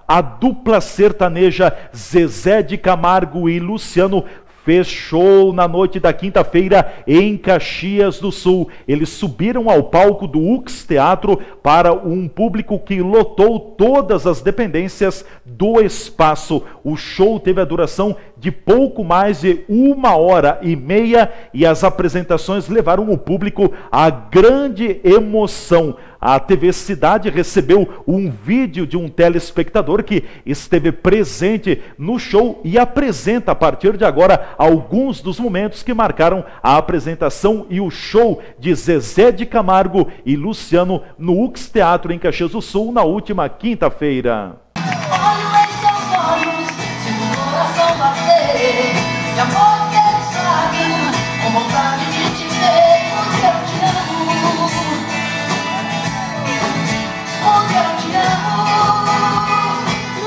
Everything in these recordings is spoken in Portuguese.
a dupla sertaneja Zezé de Camargo e Luciano fechou na noite da quinta-feira em Caxias do Sul. Eles subiram ao palco do UX Teatro para um público que lotou todas as dependências do espaço. O show teve a duração de pouco mais de 1h30 e as apresentações levaram o público à grande emoção. A TV Cidade recebeu um vídeo de um telespectador que esteve presente no show e apresenta a partir de agora alguns dos momentos que marcaram a apresentação e o show de Zezé de Camargo e Luciano no UX Teatro em Caxias do Sul na última quinta-feira. Olho em seus olhos, sinto o coração bater, e amor pensado, com vontade de te ver, porque eu te amo, porque eu te amo.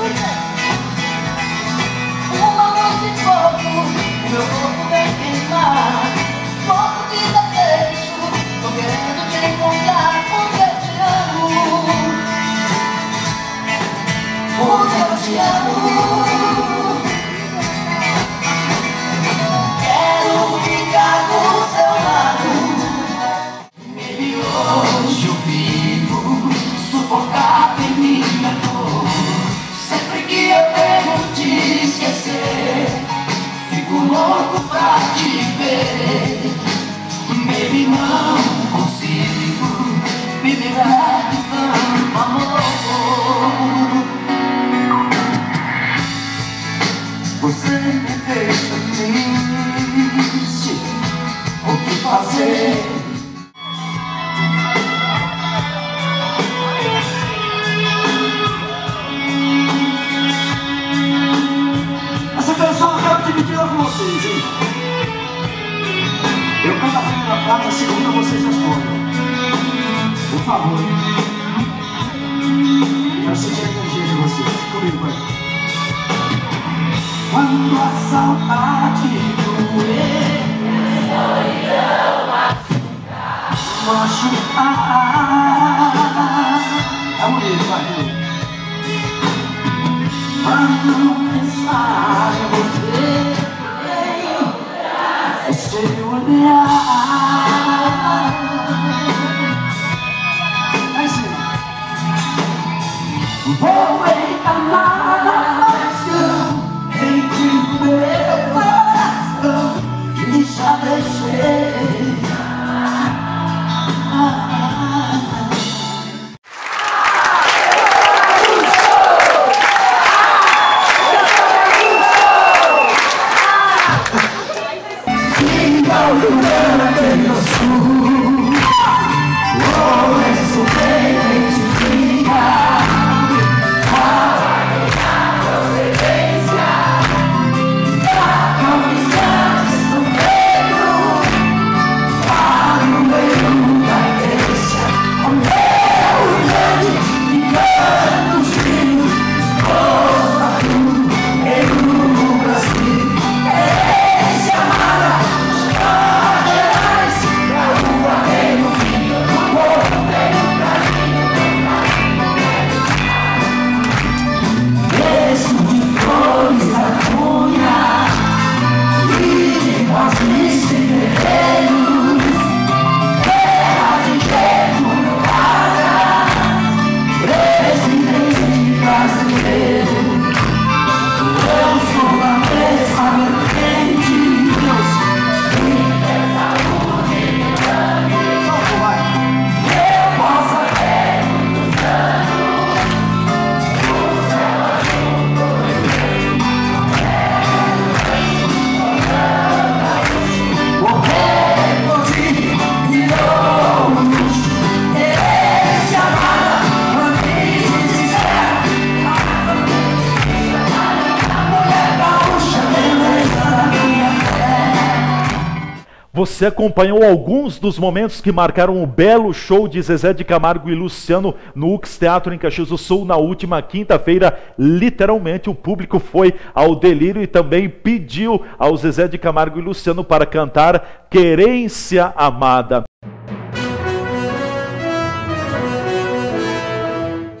Uma luz de fogo, o meu corpo vem queimar, fogo de desejo, tô querendo te encontrar, porque eu te amo. Porque eu te amo. Quero ficar do seu lado. Baby, hoje eu vivo sufocado em minha dor. Sempre que eu tento te esquecer, fico louco pra te ver. Baby, não consigo me livrar de tanto amor. Você me deixa triste, o que fazer? Essa canção eu quero dividir com vocês, hein? Eu canto a primeira frase, a segunda vocês respondem. Por favor. Quero sentir a energia de vocês. Comigo, pai. Quando a saudade doer, machucar, é bonito, vai. Quando pensar em você, o seu olhar, aí sim. Vou encanar a paixão entre meu coração e já deixei. Você acompanhou alguns dos momentos que marcaram o belo show de Zezé de Camargo e Luciano no UX Teatro em Caxias do Sul na última quinta-feira. Literalmente o público foi ao delírio e também pediu ao Zezé de Camargo e Luciano para cantar Querência Amada.